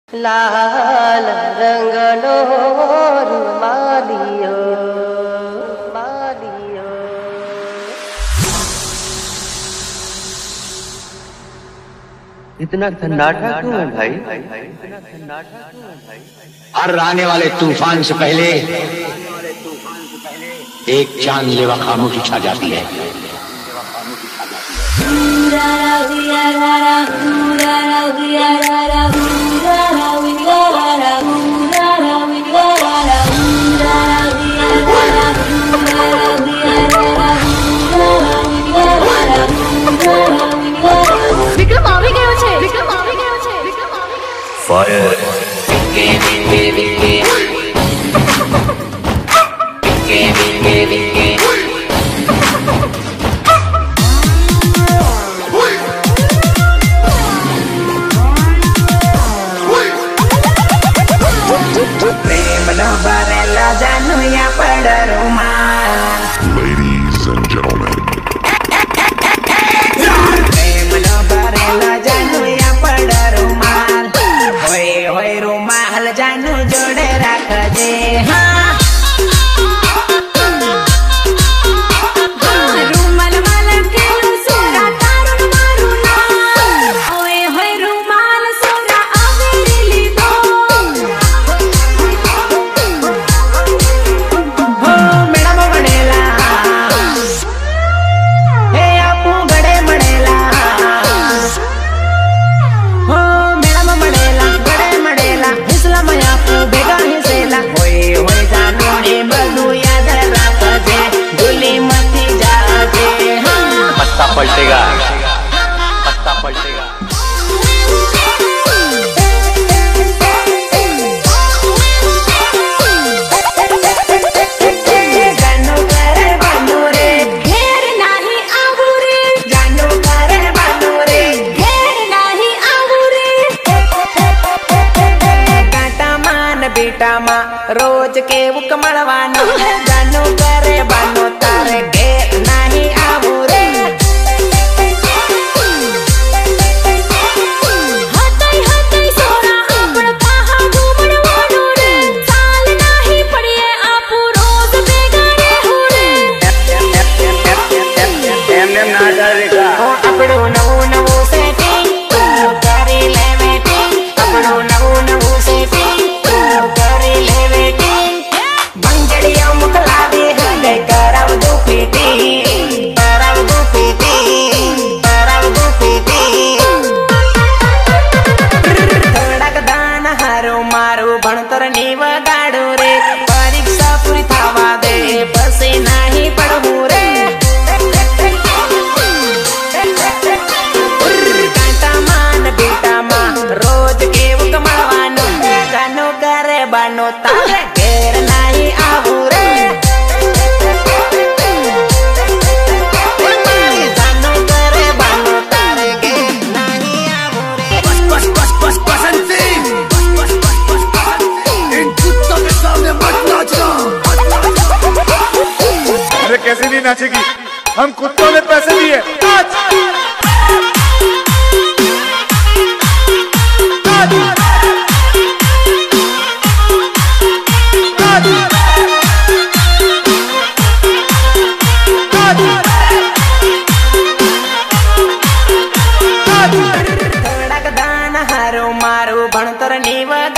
लाल रंगनो रुमालियो मालियो। इतना सन्नाटा क्यों है भाई? हर आने वाले तूफान से पहले एक जानलेवा खामोशी छा जाती है। Fire. Ladies and gentlemen. जानू जोड़े रखजे रूमाल माल के सोरा तारुन मारू ना ओए होए रूमाल सोरा अवेली दो हो मैडम बनेला हे आपू गड़े मड़ेला हो मैडम मड़ेला गड़े मड़ेला बेगा हिसेला होए होए जानू ने बलू याद रखजे भूली मत जाजे। हाँ पत्ता पलटेगा, पत्ता पलटेगा। जानू करे बानू रे घेर नहीं आबू रे जानू करे बानू रे घेर नहीं आबू रे बेटा माँ रोज के उकमड़वानो जानू करे बानो तारे घेर नहीं आबू रे हतई हतई सोना आपण पाहा घूमड़वानो रे साल नहीं पड़िए आपू रोज बेगारे हो रे एमने ना डरेगा अपड़ो नवो नवो सेटिंग करे ले वेटिंग अपड़ो नवो नवो सेटिंग भणतर नीव गाड़ो रे परीक्षा पूरी थावा दे बसे नहीं पढ़ू रे कांटा मान बेटा माँ रोज के उकमड़वानो जानू करे बानो तारे घेर नहीं आबू रे जानू करे बानो तारे घेर नहीं आबू रे। बस बस बस बसंती इन कुत्तों के सामने मत नाचना। अरे कैसे नहीं नाचेगी? हम कुत्तों ने पैसे दिए। नाच मारू भणतर नीव